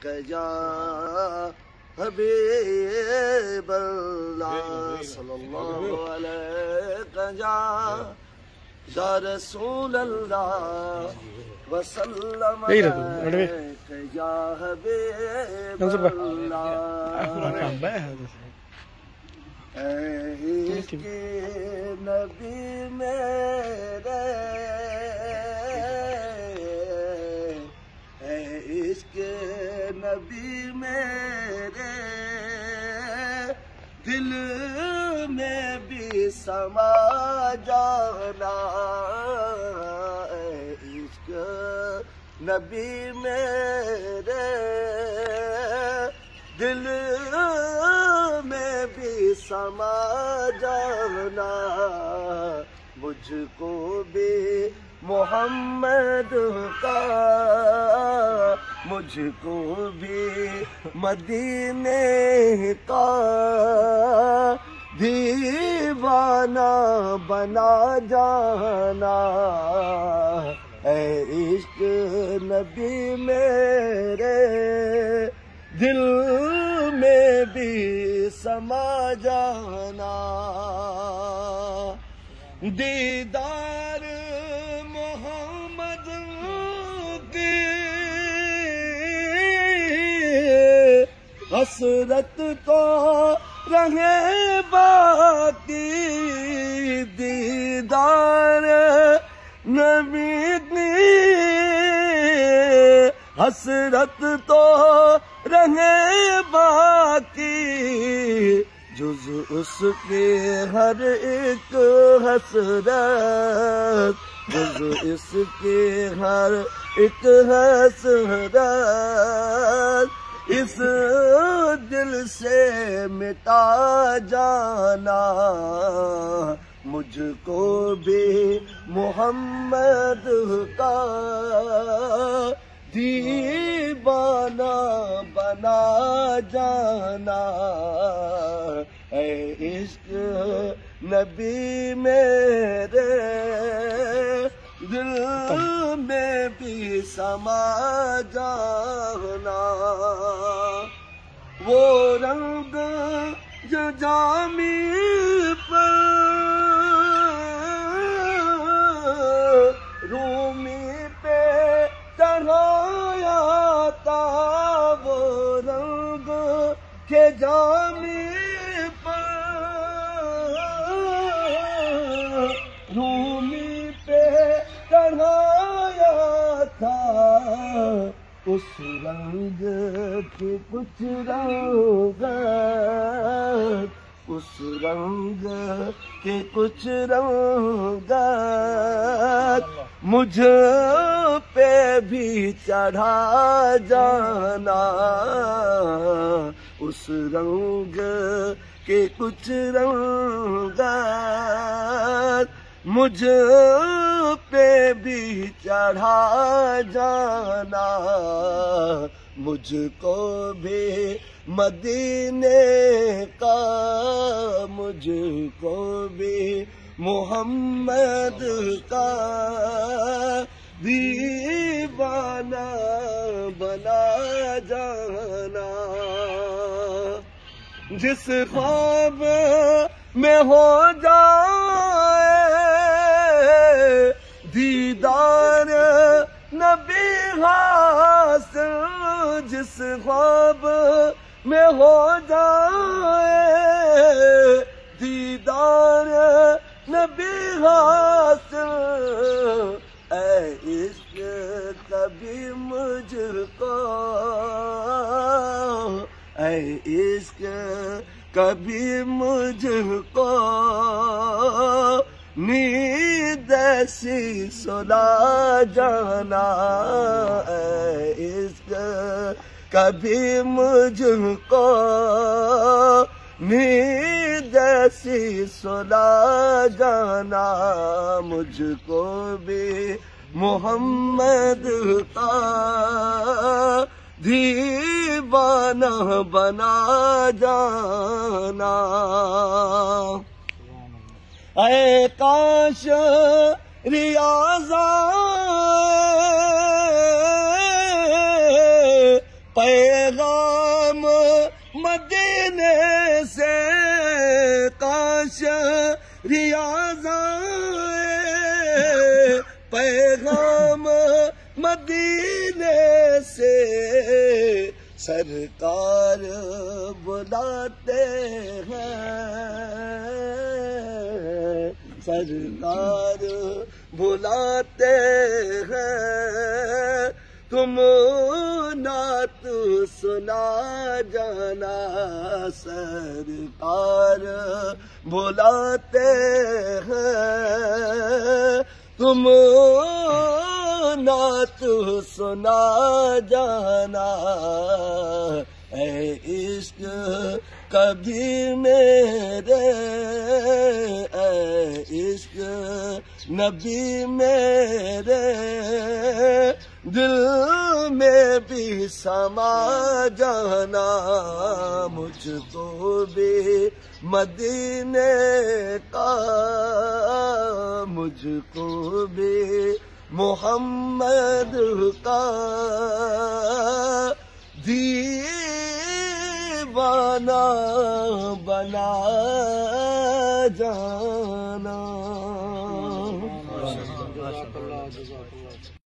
یا حبیب اللہ صلی اللہ علیہ یا رسول اللہ وسلم علیک یا حبیب اللہ اے عشق نبی میرے اے عشق نبی میرے دل میں بھی سما جانا اے عشق نبی میرے دل میں بھی سما جانا مجھ کو بھی محمد کا مجھ کو بھی مدینے کا دیوانہ بنا جانا اے عشق نبی میرے دل میں بھی سما جانا دیدار محمد کی حسرت تو رہے باقی دیدار نبی کی حسرت تو رہے باقی جز اس کے ہر ایک حسرت جز اس کے ہر ایک حسرت اس دل سے مٹا جانا مجھ کو بھی محمد کا دیوانہ بنا جانا اے عشق نبی میرے دل میں بھی سما جانا وہ رنگ جو جامی پر رومی پہ چڑھایا تھا وہ رنگ کے جامی پر رومی پہ چڑھایا تھا اس رنگ کے کچھ رنگت اس رنگ کے کچھ رنگت مجھ پہ بھی چڑھا جانا اس رنگ کے کچھ رنگت مجھ پہ بھی چڑھا جانا مجھ کو بھی مدینے کا مجھ کو بھی محمد کا دیوانہ بنا جانا جس خواب میں ہو جائے دیدار نبی حاصل جس خواب میں ہو جائے دیدار نبی حاصل اے عشق کبھی مجھ کو اے عشق کبھی مجھ کو نیند ایسی سلا جانا اے عشق کبھی مجھ کو نیند ایسی سلا جانا مجھ کو بھی محمد کا دیوانہ بنا جانا اے کاش ریاض مدینے سے کاش ریاض آئے، پیغام مدینے سے سرکار بلاتے ہیں، سرکار بلاتے ہیں، تم نعت سنا جانا، سرکار بلاتے ہیں، تم نعت سنا جانا، اے عشق کبھی میرے، اے عشق نبی میرے، دل میں بھی سما جانا، مجھ کو بھی مدینے کا، مجھ کو بھی محمد کا دیوانہ بنا جانا۔